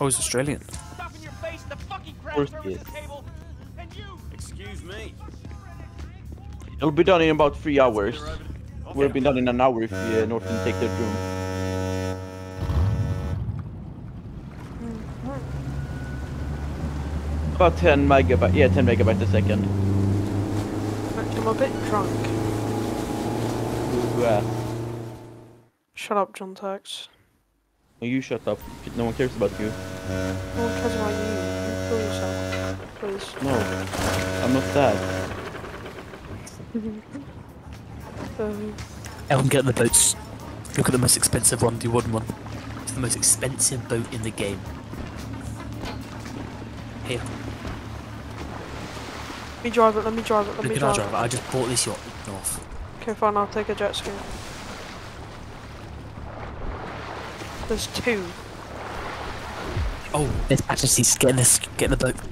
Oh, he's Australian. Of course he is. Excuse me. It'll be done in about 3 hours. Would have been done in an hour if North didn't take that room. About 10 megabytes. Yeah, 10 megabytes a second. I'm a bit drunk. Yeah. Shut up, John Tex. You shut up. No one cares about you. No one cares about you. You kill yourself, please. No, I'm not sad. Ellen, get the boats. Look at the most expensive one, the wooden one. It's the most expensive boat in the game. Here. Let me drive it, let me drive it, let me drive it. I just bought this yacht north. Okay, fine, I'll take a jet ski. There's 2. Oh, there's passenger seats. Get in the boat.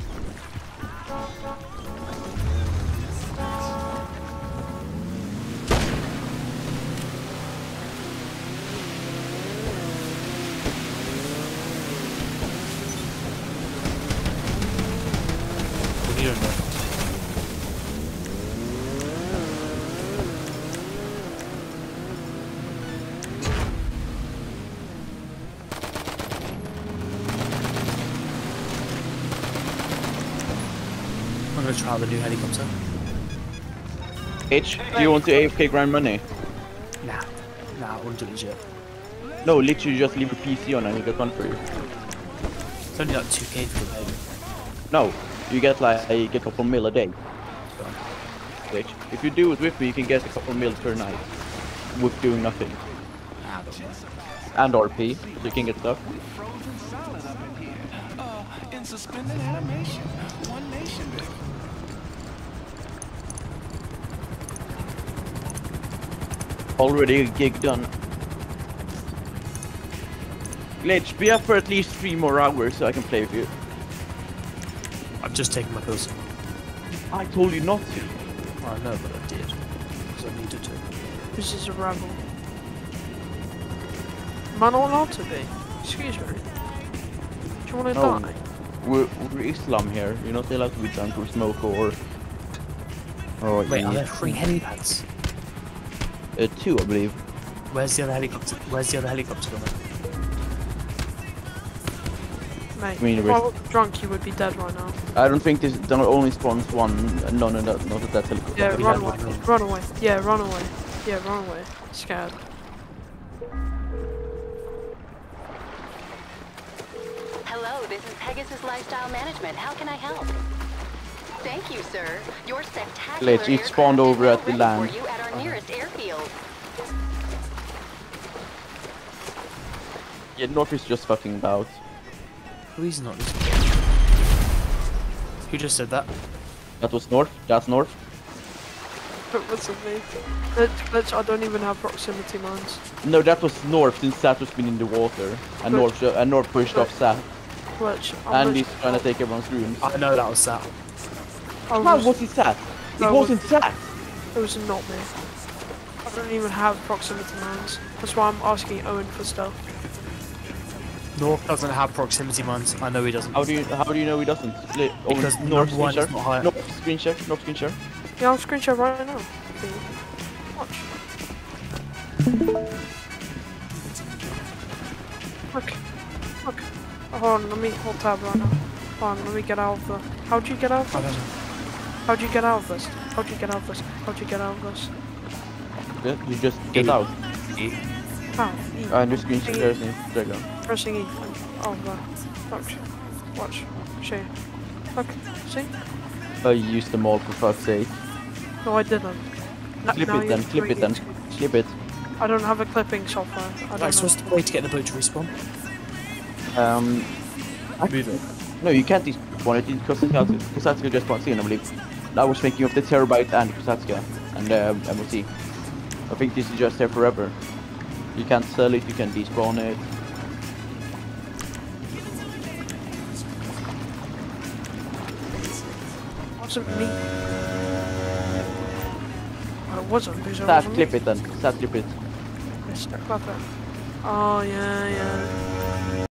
You don't know. I'm gonna try the new helicopter. H, do you want to AFK grind money? Nah, I wouldn't do it legit. No, literally just leave your PC on and you get one for you. It's only like 2k for the baby. No, you get like a couple mil a day. Which, if you do it with me, you can get a couple mil per night with doing nothing. Nah, I don't know. And RP, so you can get stuff. In suspended animation. One nation. Already a gig done. Glitch, be up for at least 3 more hours so I can play with you. I'm just taking my pills. I told you not to. I know, but I did. Because I needed to. This is a rebel. Am I not allowed to be? Excuse me. Do you want to No. die? We're Islam here. You're not allowed to be drunk or smoke or... Wait, are eat. there 3 helipads? 2, I believe. Where's the other helicopter? Where's the other helicopter going? Mate, I mean, if I was drunk, you would be dead right now. I don't think this only spawns one, not at that helicopter. Yeah, we run had away. one. Run away. Yeah, run away. Yeah, run away. Scared. Hello, this is Pegasus Lifestyle Management. How can I help? Thank you, sir. Your spectacular Glitch, it spawned over at the aircraft land. is now ready for you at our nearest airfield. Yeah, North is just fucking about. Who is not this? Who just said that? That was North. That's North. What's with me? Let's, I don't even have proximity mines. No, that was North since Sat was been in the water, and North pushed off Sat, Let's, and he's trying to take everyone's rooms. I know that was Sat. How was it Sat? It No, wasn't Sat. It was not me. I don't even have proximity mines. That's why I'm asking Owen for stuff. North doesn't have proximity mines. I know he doesn't. How do you know he doesn't? Because North number one screen is not higher. share. North screen share. North screen share. Yeah, I'll screenshot right now. Watch. Look. Oh, hold on, let me hold tab right now. Hold on, let me get out of the... How'd you get out of I don't this? know. How'd you get out of this? How'd you get out of this? How'd you get out of this? Yeah, you just get E. out. E. How? E. And your screen share is in Dragon. Pressing E. Oh, there. Watch. Show you. Look. See? I used them all for fuck's sake. No, I didn't. Clip Now it then, you're clip it then. doing it. Clip it. I don't have a clipping software. I don't Right, so know. what's the way to get the boat to respawn? Move it. No, you can't despawn it because Kusatsuka just spawns in, I believe. I was thinking of the Terabyte and Kusatsuka and MOC. I think this is just there forever. You can't sell it, you can despawn it. Wasn't me. Well, it wasn't because it Sat, wasn't clip me. it then. Sat, clip it. Yes, clip it. Oh, yeah.